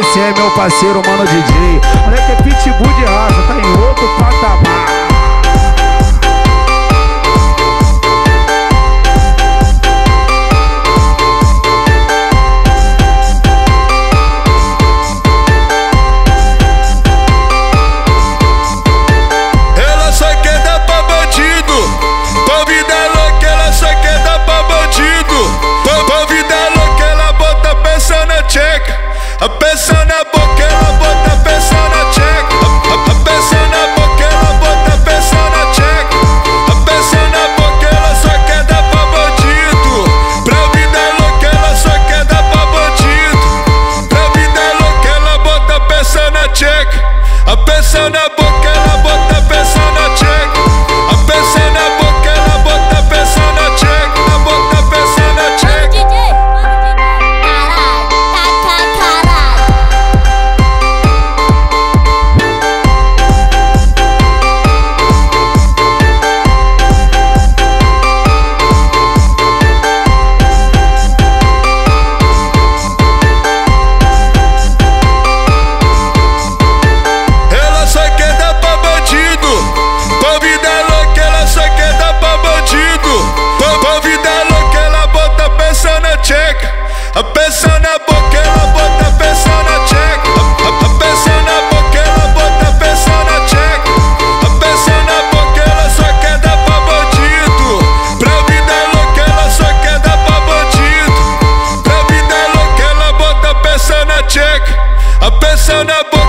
esse é meu parceiro, mano DJ. Moleque é pitbull de raça, tá em outro patamar. A peça na boca, ela bota a peça na tcheca. A peça na boca, ela bota a peça na tcheca. A peça na boca, ela só quer dar pra bandido. Pra vida louca, ela só quer dar pra bandido. Pra vida louca, ela bota a peça na tcheca. A peça na boca, ela bota a peça na tcheca. A peça na boca, ela bota a peça na tcheca. Ela bota a peça na tcheca. A peça na boca, ela bota a peça na tcheca. A peça na boca, ela bota a peça na tcheca. A peça na boca, ela só quer dar pra bandido. Pra vida louca, ela só quer dar pra bandido. Pra vida louca, ela bota a peça na tcheca. A peça na boca.